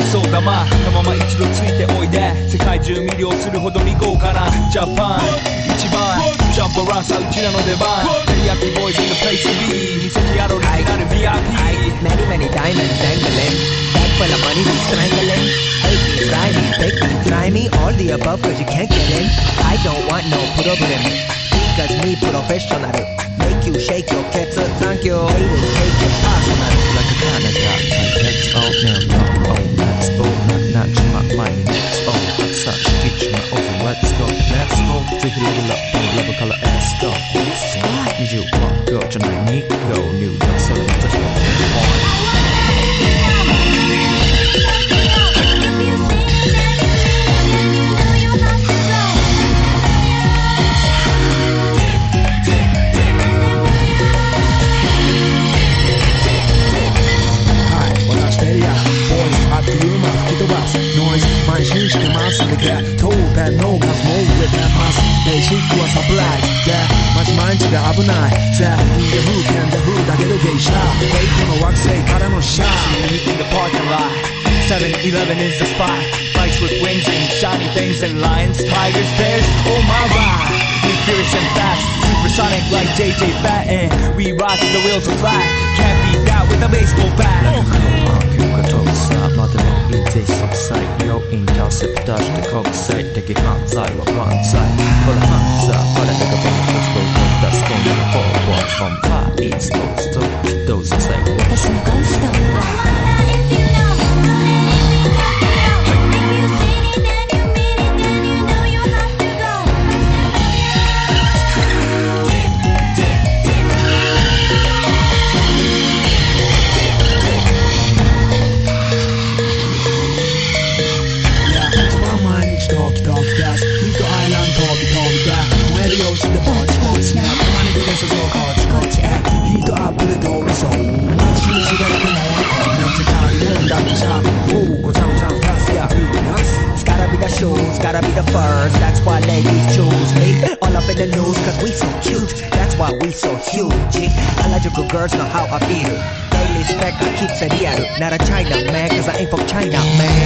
そうだまあのまま一度ついておいで世界中魅了するほどに豪華なジャパン一番ジャンプランさうちらの出番テリヤキボーイズ in the place to be 二席あろうになる VIP Many many diamonds dangling Bag full of money we strangling Hate me, fry me, bake me, try me All the above cause you can't get in I don't want no problem Because me professional Make you shake your cats thank you Haters take it personal Like a Canada Let's go now Let's go not my mind Let's go such kitchen over let's go to the level up level color S go Need you want go tonight need go New York so let's go Noise 毎週してますんでけ当店の数も売れてますベーシックはサプライズでマジ毎日が危ないぜ人間風景で風だけど芸者フェイクの惑星からのシャー in the parking lot 7-Eleven is the spot Bikes with wings and shiny things and lions, tigers, bears, oh my god We fierce and fast, supersonic like JJ Batten We rock the wheels are flat Can't beat that with a baseball bat までもいいぜ即歳要因倒せ出して国際的犯罪は万歳ほら犯罪彼らが勉強して出す今夜の方は From far east coast to どうぞsay 私の顔したもの It's gotta be the furs, that's why ladies choose me All up in the news cause we so cute, that's why we so huge Eligible girls know how I feel Daily spec I keep it real Not a China man cause I ain't from China man